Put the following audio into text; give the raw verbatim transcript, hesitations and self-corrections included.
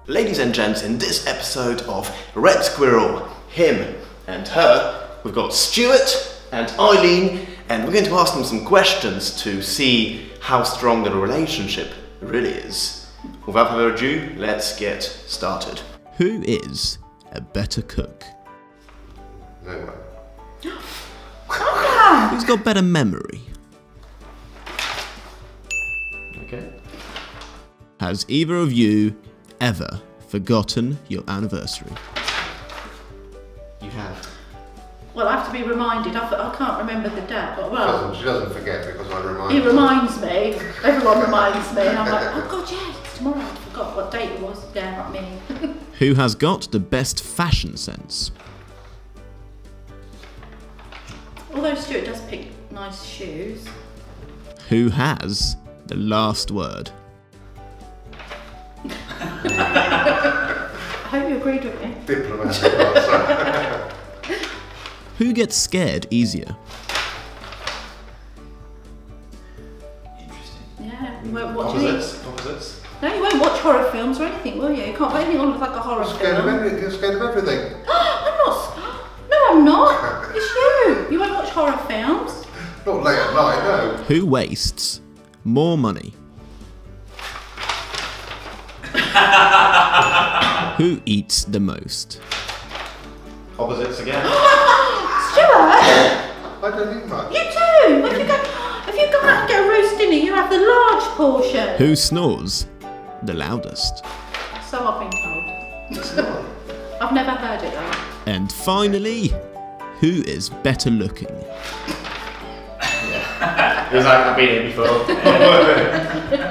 Ladies and gents, in this episode of Red Squirrel, him and her, we've got Stuart and Eileen, and we're going to ask them some questions to see how strong the relationship really is. Without further ado, let's get started. Who is a better cook? No one. Who's got better memory? Okay. Has either of you ever forgotten your anniversary? You have. Well, I have to be reminded. I, I can't remember the date, but well... She doesn't forget because I remind He her. reminds me. Everyone reminds me. And I'm like, oh God, yeah, it's tomorrow. I forgot what date it was. Yeah, not me. Who has got the best fashion sense? Although Stuart does pick nice shoes. Who has the last word? I hope you agreed with me. Diplomatic answer. Who gets scared easier? Yeah, you won't watch Opposites. any... Opposites. No, you won't watch horror films or anything, will you? You can't put anything on with like a horror I'm scared of film. everything. You're scared of everything. I'm not... No, I'm not. It's you. You won't watch horror films. Not late at night, no. Who wastes more money? Who eats the most? Opposites again. Stuart! I don't eat much. You do! If you go, if you go out and get a roast dinner, you have the large portion. Who snores the loudest? So I've been told. It's not. I've never heard it though. And finally, who is better looking? Because I've been here before.